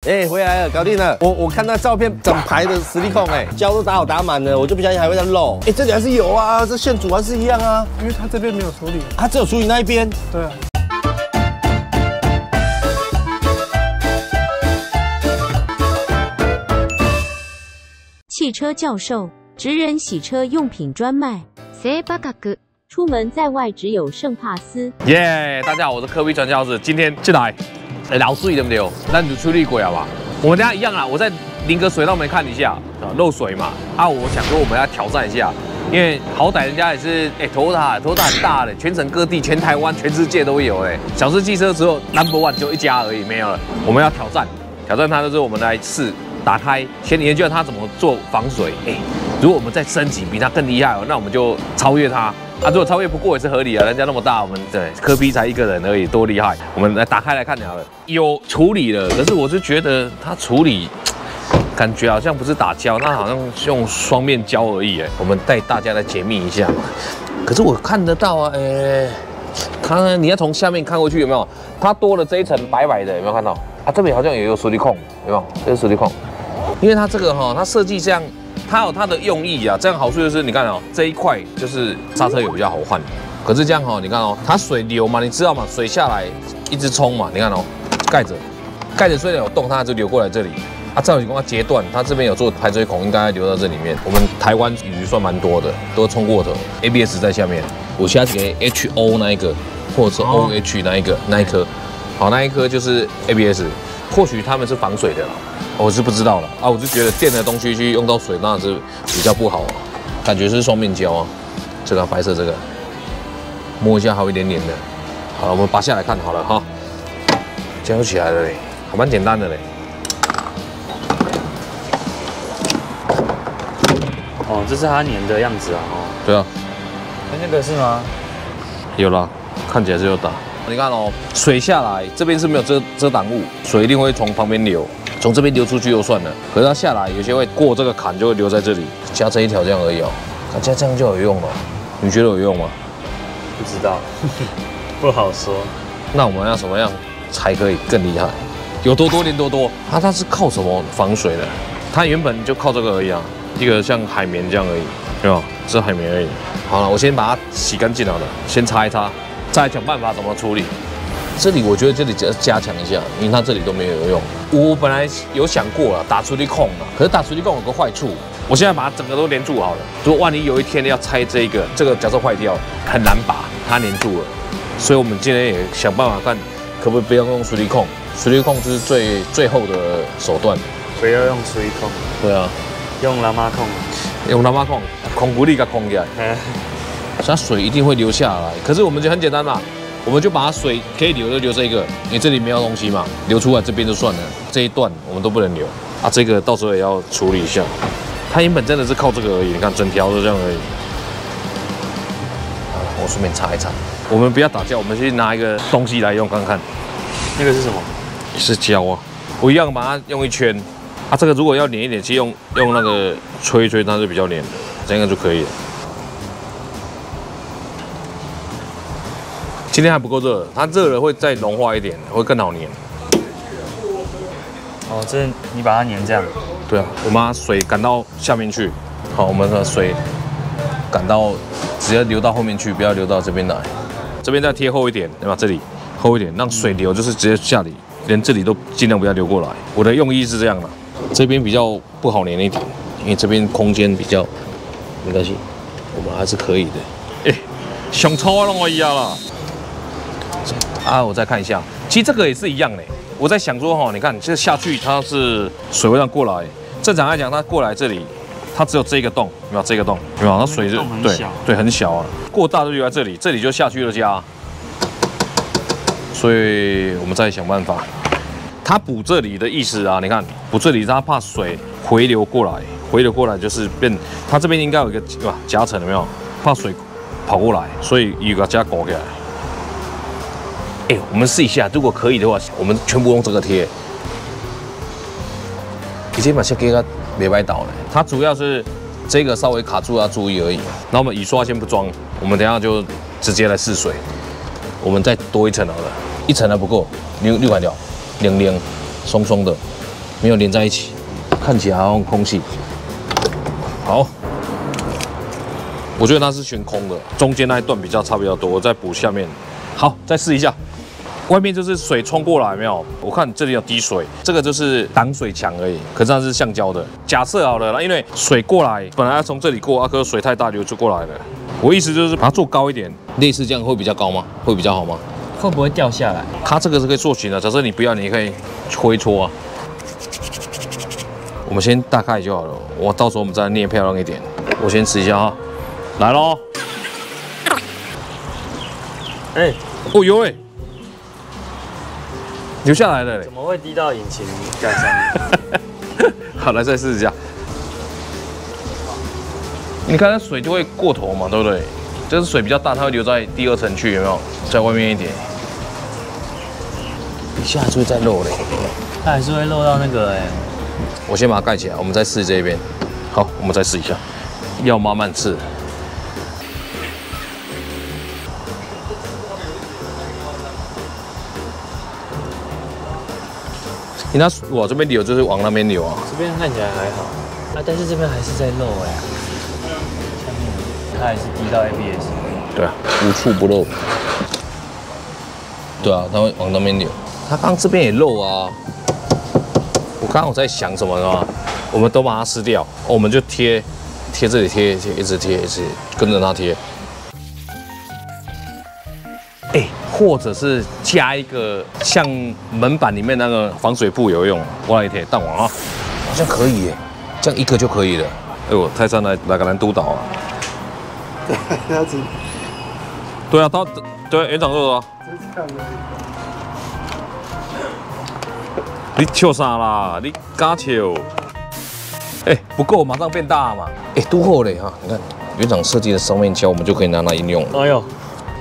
回来了，搞定了。我看那照片，整排的实力控，胶都打好打满了，我就不相信还会再漏。这里还是有啊，这线组还是一样啊。 因为它这边没有处理， 它只有处理那一边。 对啊。 汽车教授，职人洗车用品专卖。正価格，出门在外只有圣帕斯。 耶！大家好，我是科比传教士。今天进来，老水对不对？咱就处理过了吧？我们等下一样啊，我再淋个水让我们看一下啊，漏水嘛。我想说我们要挑战一下，因为好歹人家也是Toyota 很大的，全省各地、全台湾、全世界都有小狮汽车只有 No.1就一家而已，没有了。我们要挑战它，就是我们来试。打开，先研究它怎么做防水。如果我们再升级，比它更厉害那我们就超越它。如果超越不过也是合理啊，人家那么大，我们对科比才一个人而已，多厉害！我们来打开来看好了，有处理了，可是我就觉得它处理感觉好像不是打胶，那好像是用双面胶而已我们带大家来解密一下嘛。可是我看得到啊，看你要从下面看过去有没有？它多了这一层白白的，有没有看到？这边好像也有手力控，有没有？这是手力控。因为它这个它设计这样，它有它的用意啊。这样好处就是你看这一块就是刹车油比较好换。可是这样你看它水流嘛，你知道嘛，水下来一直冲嘛，你看盖着虽然有洞，它就流过来这里。照理讲它截断，它这边有做排水孔，应该流到这里面。我们台湾雨算蛮多的，都冲过头 ，ABS 在下面。我下次给 HO 那一个，或者是 OH 那一颗，好，那一颗就是 ABS， 或许他们是防水的啦。我是不知道了我就觉得电的东西去用到水，当然是比较不好感觉是双面胶啊，这个白色这个，摸一下还有一点点的。好了，我们拔下来看好了哈，胶起来了嘞，还蛮简单的嘞。 这是它粘的样子啊对啊， 那个是吗？ 有啦，看起来是有打。你看水下来这边是没有遮挡物，水一定会从旁边流。从这边流出去就算了，可是它下来有些会过这个坎，就会留在这里。加这一条这样而已加这样就有用了。你觉得有用吗？ 不知道，不好说。 那我们要什么样才可以更厉害？有多多练多多。它是靠什么防水的？它原本就靠这个而已一个像海绵这样而已，对吧？是海绵而已。好了，我先把它洗干净好了，先擦一擦，再来想办法怎么处理。这里我觉得这里加强一下，因为它这里都没有用。我本来有想过打处理孔可是打处理孔有个坏处，我现在把它整个都连住好了。如果万一有一天要拆这个假设坏掉，很难把它连住了。所以我们今天也想办法看，可不可以不要用处理孔？处理孔就是最后的手段。 不要用处理孔。 对啊， 用喇嘛孔。 用喇嘛孔，孔骨力给孔起来。它水一定会流下来，可是我们就很简单嘛。我们就把它水可以流就流这个，因为这里没有东西嘛，流出来这边就算了，这一段我们都不能流这个到时候也要处理一下。它原本真的是靠这个而已，你看整条就这样而已。我顺便擦一擦。我们不要打胶，我们去拿一个东西来用看看。 那个是什么？ 是胶我一样把它用一圈。这个如果要粘一点，其实用那个吹一吹，它是比较粘的，这样就可以了。今天还不够热，它热了会再融化一点，会更好粘。 这你把它粘这样。 对啊，我们把水赶到下面去。好，我们的水赶到直接流到后面去，不要流到这边来。这边再贴厚一点，对吧？这里厚一点，让水流就是直接下里，连这里都尽量不要流过来。我的用意是这样的，这边比较不好粘一点，因为这边空间比较没关系，我们还是可以的。想抽弄我一样了。我再看一下，其实这个也是一样的。我在想说你看这下去它是水会这样过来，正常来讲它过来这里，它只有这个洞，有没有这个洞？有没有？它水就对很小过大就留在这里，这里就下去了加。所以我们再想办法。它补这里的意思你看补这里，它怕水回流过来，就是变，它这边应该有一个夹层，有没有？怕水跑过来，所以有个加勾起来。我们试一下，如果可以的话，我们全部用这个贴。以前把些给它没歪倒了，它主要是这个稍微卡住要注意而已。那我们雨刷先不装，我们等一下就直接来试水。我们再多一层好了，一层还不够，六块掉，凉凉松松的， 没有连在一起，看起来好像空气。好，我觉得它是悬空的，中间那一段差比较多，我再补下面。好，再试一下。外面就是水冲过来，有没有？我看这里有滴水，这个就是挡水墙而已。可是它是橡胶的。假设好了啦，因为水过来，本来要从这里过，可是水太大流就过来了。我意思就是把它做高一点，类似这样会比较高吗？会比较好吗？ 会不会掉下来？ 它这个是可以做型的，假设你不要，你可以挥搓啊。我们先大概就好了，到时候我们再捏漂亮一点。我先吃一下哈，来喽。 哎， 哦有哎。流下来了嘞！ 怎么会滴到引擎盖上面？ 好，来再试一下。你看它水就会过头嘛，对不对？就是水比较大，它会流在第二层去，有没有？在外面一点，一下就会再漏嘞。 它还是会漏到那个哎。 我先把它盖起来，我们再试这边。好，我们再试一下，要慢慢吃。你那往这边流就是往那边流啊。 这边看起来还好，但是这边还是在漏哎。下面它还是滴到 ABS。 对啊，无处不漏。对啊，它会往那边流。它刚这边也漏啊。我刚刚在想什么呢？我们都把它撕掉，我们就贴这里贴，一直贴，跟着它贴。或者是加一个像门板里面那个防水布有用，我来贴弹网啊，好像可以耶，这样一个就可以了。哎呦，泰山来个人督导啊。 这样子。 对啊，对园长说的啊。你笑啥啦？你假笑？不够，马上变大嘛。都好嘞哈，你看园长设计的双面胶，我们就可以拿来应用了。 哎呦。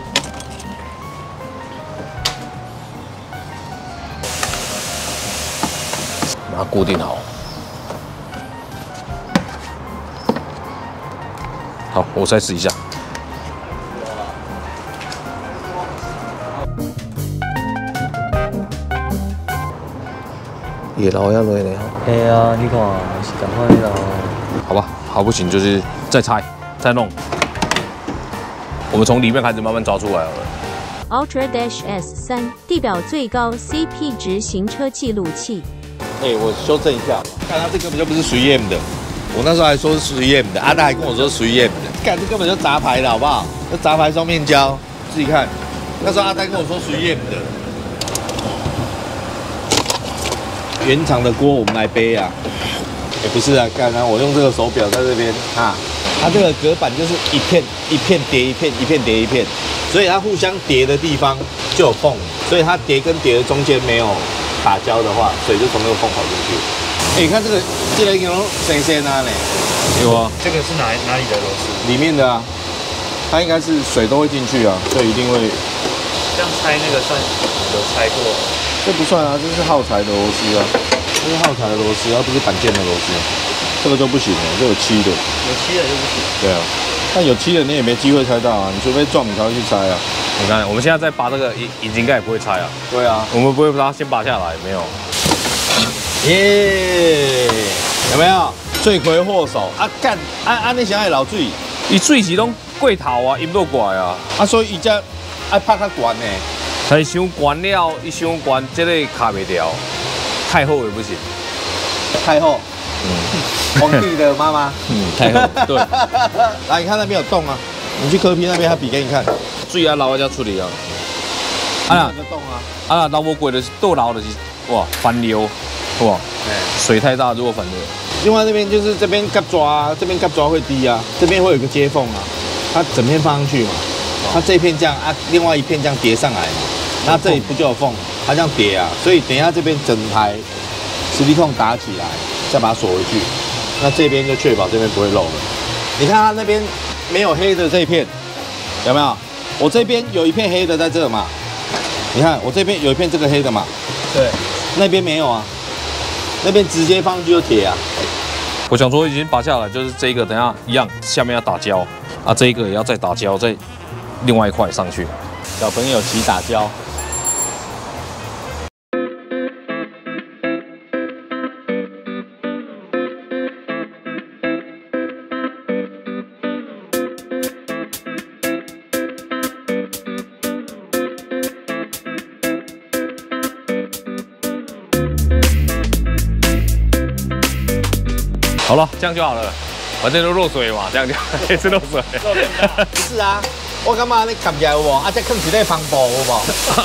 把它固定好。好，我再试一下。也捞要累了。 哎呀，你看，是赶快捞。 好吧，好不行就是再拆再弄。我们从里面开始慢慢抓出来好了。 Ultra Dash S3 地表最高 CP 值行车记录器。 我修正一下，看它这根本就不是属于 EM 的，我那时候还说是属于 EM 的，阿大还跟我说属于 EM 的，看这根本就杂牌的好不好？这杂牌双面胶，自己看，那时候阿呆跟我说属于 EM 的，原厂的锅我们来背啊，也不是啊，看啊，我用这个手表在这边啊，它这个隔板就是一片一片叠一片，一片叠一片，所以它互相叠的地方就有缝，所以它叠跟叠的中间没有打胶的话，水就从那个缝跑进去。你看这个一个生鲜啊呢， 有啊， 这个是哪里的螺丝？ 里面的啊，它应该是水都会进去啊，所以一定会。 这样拆那个算有拆过？ 这不算啊，这是耗材的螺丝啊，这是耗材的螺丝，而不是板件的螺丝。这个就不行了，这有漆的。 有漆的就不行。 对啊，但有漆的你也没机会拆到啊，你除非撞你才会去拆啊。 你看，我们现在在拔这个引擎盖也不会拆啊。 对啊， 我们不会把它先拔下来，没有。 耶，有没有？罪魁祸首啊！干你想爱老水， 伊水是拢过头啊，淹落过来啊。 所以伊才爱拍较悬呢。 但是伤悬了，伊伤悬，这个卡袂掉，太厚也不行。 太后，皇帝的妈妈， 太厚。对， 来，你看那边有洞啊，你去科批那边，他比给你看。 水啊流才出嚟啊。 啊，有洞啊。 流无过就是倒流就是哇翻流，哇，水太大如果翻流。 另外那边就是这边夹抓，这边夹抓会低啊，这边会有一个接缝啊，它整片放上去嘛，它这一片这样啊，另外一片这样叠上来嘛，那这里不就有缝？它这样叠啊，所以等一下这边整台实力控打起来，再把它锁回去，那这边就确保这边不会漏了。你看它那边没有黑的这一片，有没有？我这边有一片黑的在这嘛，你看我这边有一片这个黑的嘛， 对， 那边没有啊，那边直接放上去就铁啊。 我想说已经拔下来，就是这个等一下一样，下面要打胶啊，这个也要再打胶，再另外一块上去。 小朋友骑打胶。 好了，这样就好了，反正都漏水嘛，这样就也是漏水。 不是啊，我感觉你扛起来有无？啊，再扛起来帆布有无？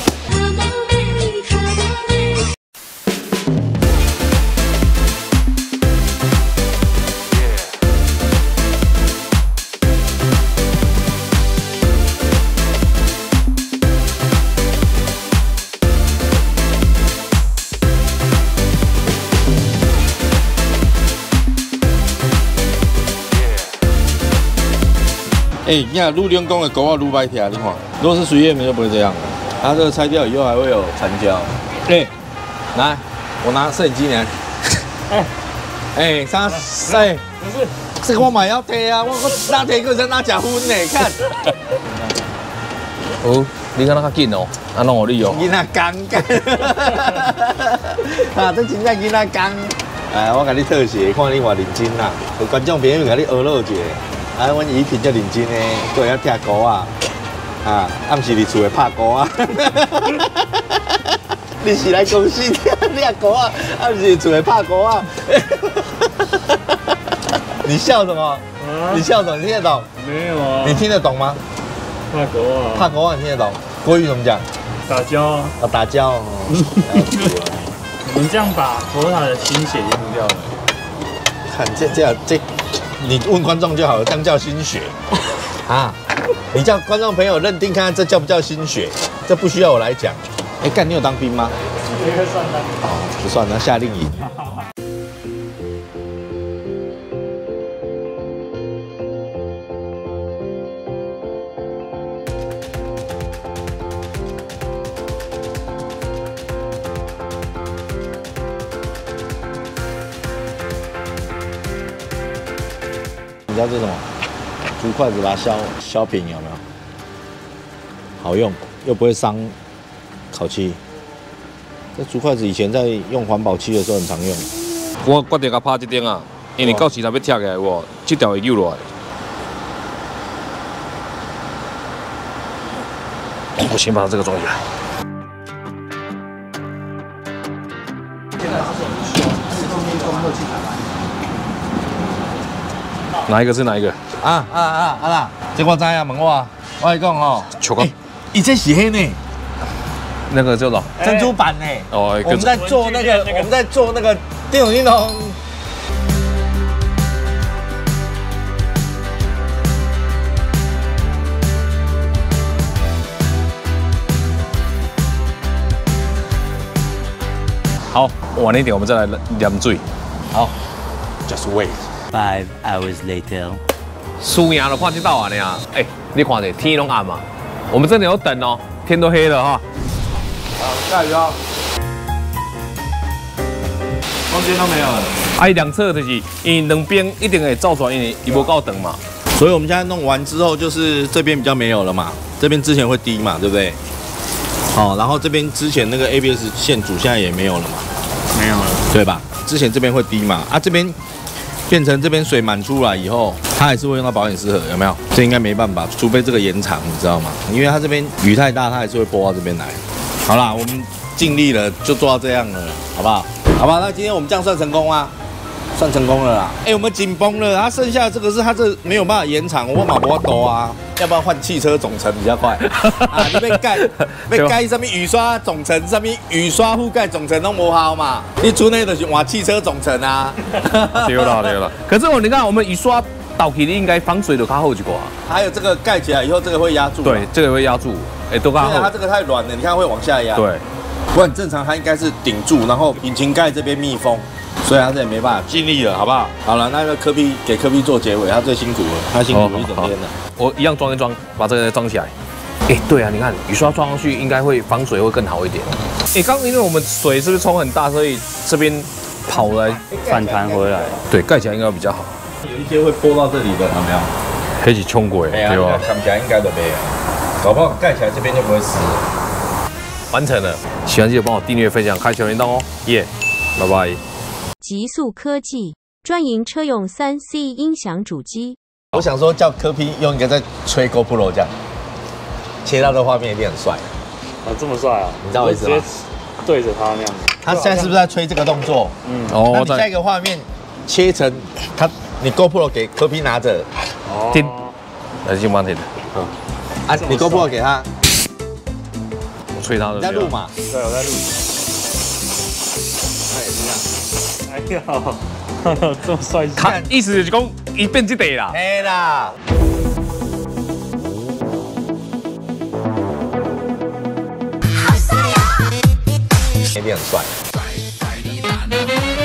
哎，你看陆连公的狗啊，撸白条，你看，如果是水叶梅就不会这样了。它这个拆掉以后还会有残胶。哎，来，我拿摄影机来。哎，啥？哎，不是，这个我买要贴啊，我拿贴个人拿假婚呢，看。 哦，你看那较紧哦，啊，弄我你哦。 囡仔刚，啊，这真正囡仔刚。哎，我给你特写，看你偌认真啦，有观众朋友给你学乐一下。啊，阮怡萍足认真呢，佫会晓踢鼓啊，啊，暗时伫厝会拍鼓啊。你是来公司踢鼓啊，暗时厝会拍鼓啊。你笑什么？你笑什么？你听得懂？ 没有啊。 你听得懂吗？ 怕狗啊。 怕狗啊，你听得懂？国语怎么讲？ 打胶啊。 啊，打胶。 你这样把头塔的心血用掉了。 看这。你问观众就好了，这样叫心血啊！你叫观众朋友认定看看这叫不叫心血？这不需要我来讲。哎，干，你有当兵吗？ 这个算了。 不算，那夏令营。你知道这是什么？竹筷子把它削平，有没有？好用，又不会伤烤漆。这竹筷子以前在用环保漆的时候很常用。 我决定甲拍这顶啊，因为到时若要拆起来，我这条会扭落来。我先把这个装起来。哪一个是哪一个？ 啦！这我知啊，问我，我跟你讲吼， 巧克力， 伊这是黑呢， 那个叫做珍珠板呢。 哦， 我们在做那个，叮咚叮咚。 好，晚一点我们再来啉水。 好 ，just wait。 5 hours later， 输赢就看这道啊，你啊，哎，你看这天拢暗嘛，我们真的有等哦，天都黑了哈。 好，下雨哦。空间都没有了。 哎，两侧就是因为两边一定会照出来，因为伊无够长嘛。 所以我们现在弄完之后，就是这边比较没有了嘛，这边之前会低嘛，对不对？好，然后这边之前那个 ABS 线组现在也没有了嘛， 没有了， 对吧？之前这边会低嘛，啊，这边。变成这边水满出来以后，它还是会用到保险丝盒，有没有？这应该没办法，除非这个延长，你知道吗？因为它这边雨太大，它还是会拨到这边来。好啦，我们尽力了，就做到这样了，好不好？好吧，那今天我们这样算成功吗？算成功了啦。哎，我们紧绷了，它剩下的这个是它这没有办法延长，我马不多啊，要不然换汽车总成比较快啊。你被盖上面雨刷总成，上面雨刷覆盖总成都磨好嘛，你出那就是换汽车总成啊。 对了。可是你看，我们雨刷倒起，应该防水都较好一点。 还有这个盖起来以后，这个会压住。 对，这个会压住，哎，都较好。 它这个太软了，你看会往下压。 对， 不然正常它应该是顶住，然后引擎盖这边密封。所以他这也没办法，尽力了，好不好？好了，那个给科比做结尾，他最辛苦了，他辛苦了一整天了。 我一样装一装，把这个装起来。哎，对啊，你看雨刷装上去，应该会防水会更好一点。哎，刚因为我们水是不是冲很大，所以这边跑来反弹回来。 对，盖起来应该会比较好。 有一些会拨到这里的，有没有？ 黑起冲过， 对吧？看起来应该都没有，搞不好盖起来这边就不会湿了。 完成了，喜欢记得帮我订阅、分享、开小铃铛哦，耶，拜拜。 极速科技专营车用3C 音响主机。 我想说叫科比用一个在吹 GoPro 这样，切到的画面一定很帅。 啊，这么帅啊！ 你知道我意思吗？ 直接对着他那样。 他现在是不是在吹这个动作？ 嗯。 哦。那你下一个画面切成你 GoPro 给柯 P 拿着， 听，来金帮听的， 啊，你 GoPro 给他， 我吹他的。 你在录？嘛？ 对，我在录。 哎，这样。 哎呦，这么帅气！ 看，意思就是讲一变这得啦。 嘿啦。一定很帅。